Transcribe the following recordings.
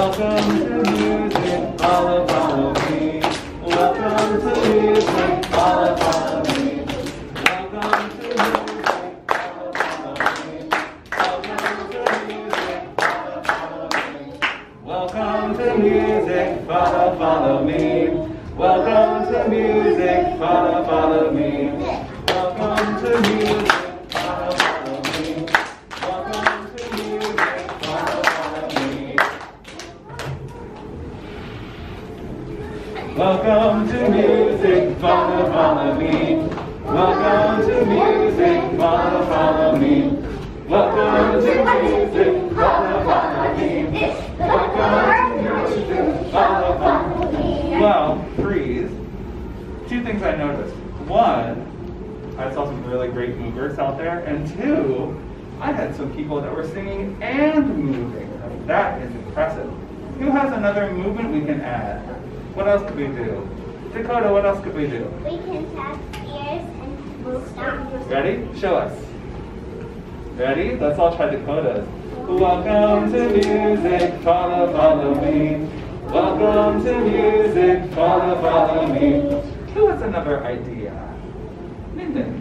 Welcome to music, follow, follow me. Welcome to music, follow, follow me. Welcome to music, follow, follow me. Welcome to music, follow, follow me. Welcome to music, follow, follow me. Welcome to music, follow, follow me. Welcome to music, follow, follow me. Welcome to music, follow, follow me. Welcome to music, follow, follow me. Welcome to music, follow, follow me. Welcome to music, follow, follow me. Well, freeze. Two things I noticed. One, I saw some really great movers out there, and two, I had some people that were singing and moving. That is impressive. Who has another movement we can add? What else could we do? Dakota, what else could we do? We can tap ears and move down. Ready? Show us. Ready? Let's all try Dakota's. Welcome to music, follow, follow me. Welcome to music, follow, follow me. Who has another idea? Minden.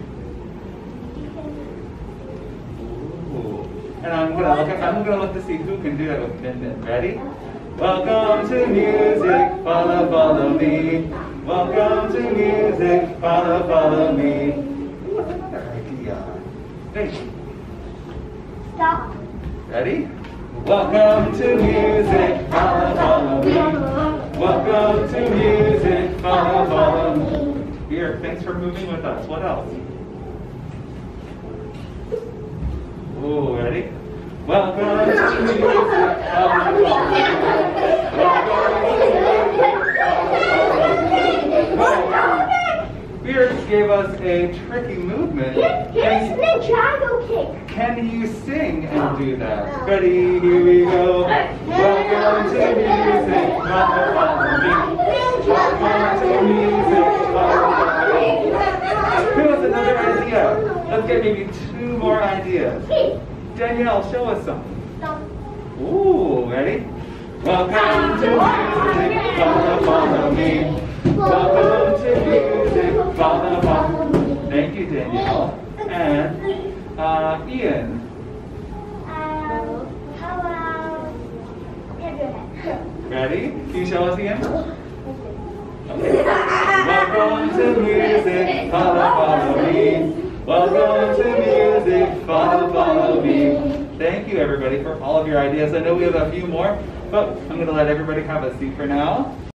Ooh. And I'm gonna look to see who can do that with Minden. Ready? Welcome to music, follow, follow me. Welcome to music, follow, follow me. Who has another idea? Ready? Stop. Ready? Welcome to music, follow, follow me. Welcome to music, follow, follow me. Here, thanks for moving with us. What else? Ooh, ready? Welcome to music, follow, follow me. Beard gave us a tricky movement. Here's the triangle kick. Can you sing and do that? Ready, here we go. Welcome to music, follow, follow me. Welcome to music, follow, follow me. Who has another idea? Let's get maybe two more ideas. Danielle, show us some. Ooh, ready? Welcome to music, follow, follow me. Welcome to music, follow, follow me. Thank you, Danielle. And Ian. How about... Yeah, go ahead. Ready? Can you show us Ian? Okay. Welcome to music, follow, follow me. Welcome to music, follow, follow me. Thank you, everybody, for all of your ideas. I know we have a few more, but I'm going to let everybody have a seat for now.